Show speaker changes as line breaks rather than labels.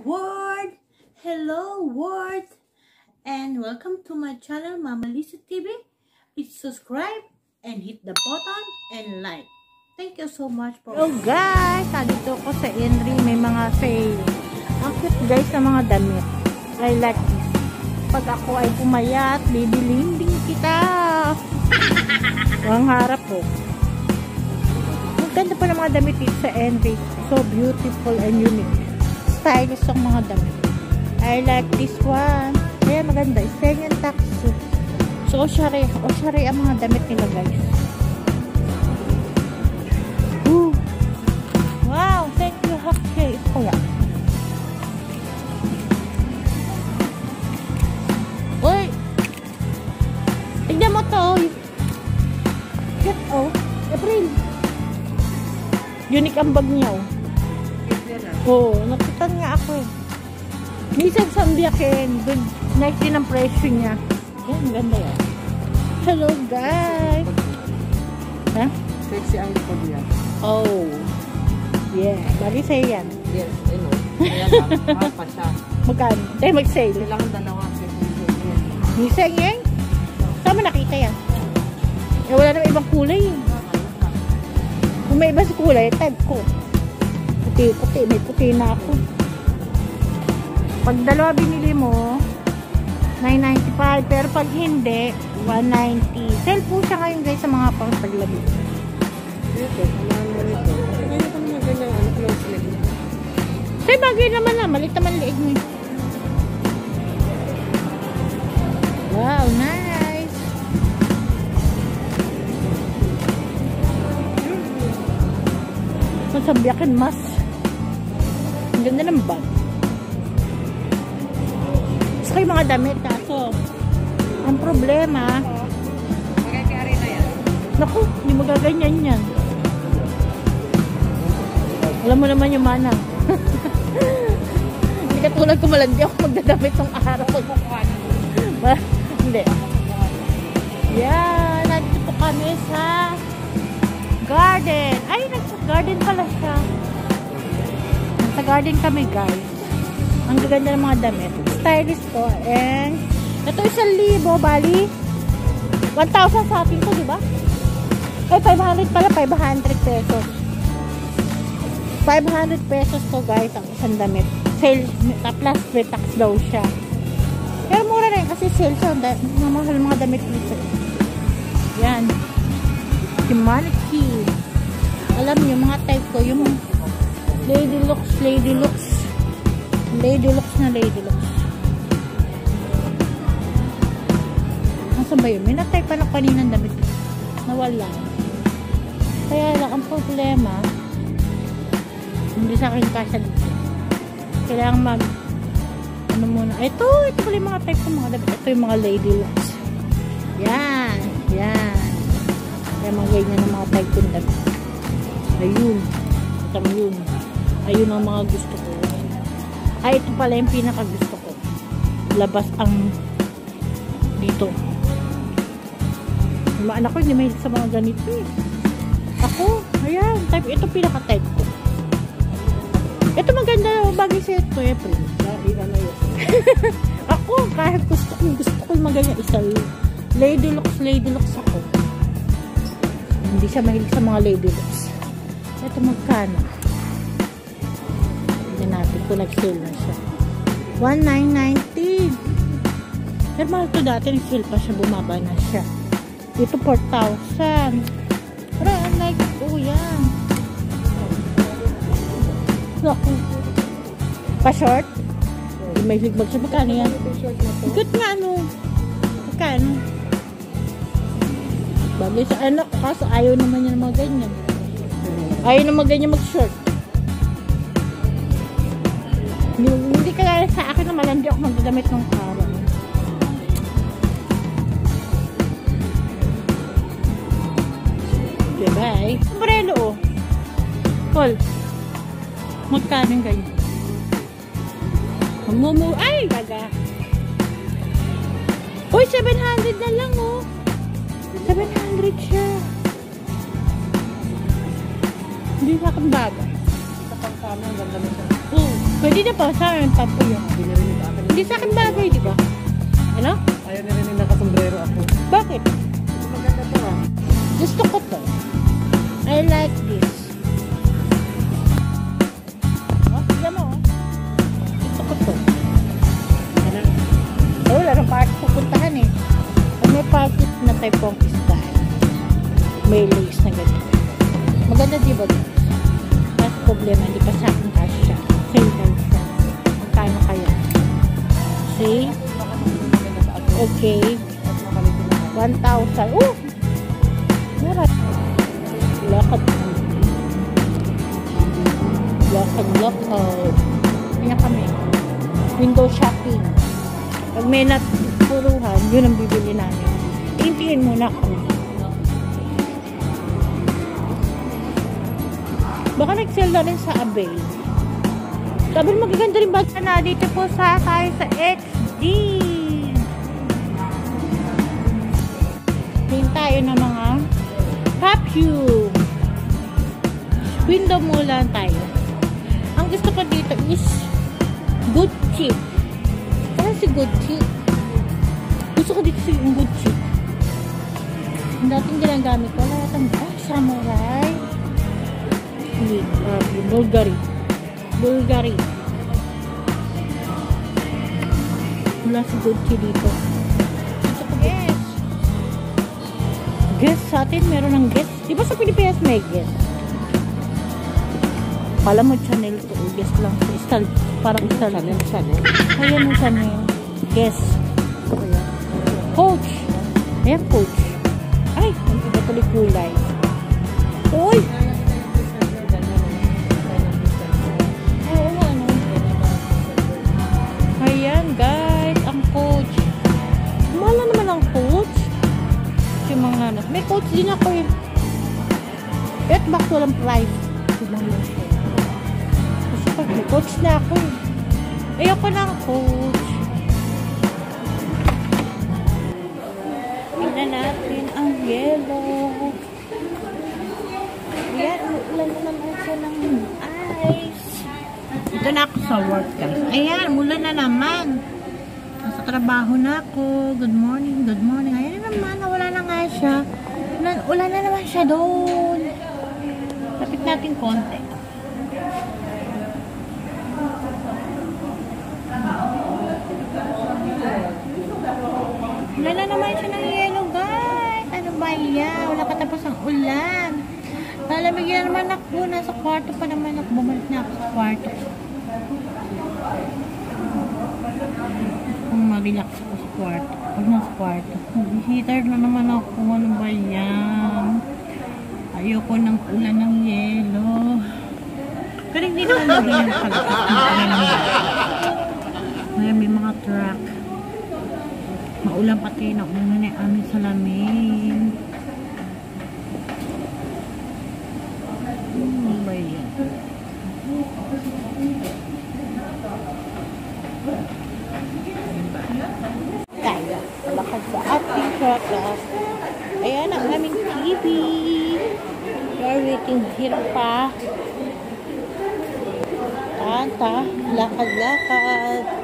world, hello world, and welcome to my channel Mama Lisa TV. Please subscribe and hit the button and like. Thank you so much for.
Hello guys, dito ko sa Henry, may mga sale. Ang cute guys na mga damit. I like this. Pag ako ay pumayat, bibilin din kita. Ang harap po. Ang ganda pa ng mga damit dito sa Henry. So beautiful and unique. Stylish ang mga damit. I like this one. Kaya maganda. Senyan taxi. So oshare ang mga damit nila guys. Ooh. Wow, thank you. Okay, kuya. Uy! Tignan mo to. Get oh. April. Unique ang bag niya oh. Oo, nakitan nga ako eh. Minsan sambiyakin. Good, nice din ang presyo niya. Yan, ganda yan. Hello guys. Ha?
Sexy ang ito yan.
Oh. Yeah, bali sa'yo yan.
Yes, I know. Kaya lang, mahal pa siya.
Magkano? Tayo mag-sale.
Kailangan dalawa.
Misang yan? Saan mo nakita yan? Eh, wala naman ibang kulay eh. Kung may iba sa kulay, type ko. Puti, may puti na ako. Pag dalawa binili mo, 995. Pero pag hindi, 190. Sale po siya ngayon guys sa mga pangtaglabi.
Dito, samahan mo rito. Kaya pa naman ganyan, ano close leg.
Sa'yo bagay naman na, malit naman liig mo. Wow, nice. Masabyakin mas. Ang ganda ng bag. Gusto ko yung mga damit kaso ang problema
Magkakari na yan.
naku, hindi magaganyan yan. Alam mo naman yung manang. Hindi katulad ko malandi ako magdadamit ng araw. Hindi. Yan, nandito po kami sa garden. Ay, nasa garden pala siya. Nasa garden kami guys. Ang gaganda ng mga damit. Stylish to. And ito 1,000 bali 1,000 sa atin to, diba? Ay, 500 pala. 500 pesos. 500 pesos to guys ang isang damit. Sale plus free tax daw siya. Pero mura rin kasi sale siya. Mamahal mga damit dito. Yan. Humanity. Alam niyo mga type ko yung Lady Lux na Lady Lux. Nasaan ba yun? May na-type pa na kaninang damit. Nawala. Kaya lang ang problema hindi sa akin kasya dito. Kailangan ano muna. Ito pala yung mga type ng mga damit. Ito yung mga Lady Lux. Yan. Kaya mga ganyan ng mga type ng damit. Ayun. Ito yun. Ayun ang mga gusto ko. Ay, ito pala yung pinaka gusto ko. Labas ang dito. Yung mga anak ko hindi mahilig sa mga ganito eh. Ako, ayan. Type, ito pinaka type ko. Ito maganda bagay sa ito eh. Ako, kahit gusto ko yung maganda isa. Lady Lux ako. Hindi siya mahilig sa mga Lady Lux. Ito magkano? Hindi natin kung nag-sale na siya. 1,990. Pero mahal ito dati, nag-sale pa siya, bumaba na siya. Ito 4,000. Pero I like it. Oh, yan. Naku. Pa-short? May ligbag siya. Magkano yan? Ikot nga, ano? Magkano? Bagay sa anak. Kaso ayaw naman niya ng mga ganyan. Ayaw naman ganyan mag-short. Hindi kaya sa akin naman, hindi ako magdadamit ng araw. Okay, bye. Umbrella, oh. Call. Magkano yung ganyan? Ay, gaga. Uy, 700 na lang, oh. 700 siya. Hindi sa akin baga.
Sa pang-sama, ang ganda mo siya.
Oo. Pwede na po, sa akin pa po yun.
Hindi narinig sa akin.
Hindi sa akin bagay, di ba? Ano?
Ayaw narinig nakasombrero ako.
Bakit?
Maganda to ah.
Gusto ko to. I like this. Oh, tignan mo. Gusto ko to. Ano? Eh, wala nang party pupuntahan eh. Pag may party na type of style, may lace na ganito. Maganda di ba? Mas problema, hindi pa sa akin kasya. Same time siya. Magkano kaya? See? Okay. 1,000. Oh! Mura. Lakad. Lakad. Kaya kami. Window shopping. Pag may naturuhan, yun ang bibili namin. Tintihin muna ako. Baka nag-sell na rin sa Abel. Sabi magaganda rin bata na dito po sa tayo sa XD. Tingin tayo ng mga perfume. Window mo lang tayo. Ang gusto ko dito is Gucci. Kaya si Gucci. Gusto ko dito si Gucci. Ang dating ginagamit ko. Lahat ang samurai. Bulgari. Wala si Gucci dito. Gusto ko guess sa atin meron ng guess. Di ba sa Pilipinas may guess? Kala mo Chanel to. Guess lang. Style. Parang style. Chanel. Ayan yung Chanel. Guess. Coach. Ayan Coach. Ay, ang iba tuloy kulay. Uy! Ayan guys, ang Coach. Mahal na naman ang Coach. Yung mga anak. May Coach din ako eh. At back to walang price. Kasi pag may Coach na ako eh. Ayoko ng Coach. Tingnan natin ang yellow. Ayan, ulan na naman siya ng ice. Ito na ako sa work guys. Ayan, mula na naman. Nasa trabaho na ako. Good morning. Ayan na naman, wala na nga siya. Ulan na naman siya doon. Lapit natin konti. Ulan na naman siya ng yellow guys. Ano ba yan? Wala katapos ang ulan. Lalamigyan naman ako. Nasa kwarto pa naman ako. Bumalik na ako sa kwarto. Kung mag-relax ako sa kwarto. Pag nasa kwarto. Heater na naman ako. Ano ba yan? Ayoko ng ulan ng yelo. Pero hindi naman na ganyan palakas ng ulan ng yelo. Ngayon may mga truck. Maulan pati na ulan na yung aming salamin. Ano ba yan? Tayo. Palakad sa ating truck. Ayan ang aming TV. We are waiting here pa. Tanta. Lakad-lakad.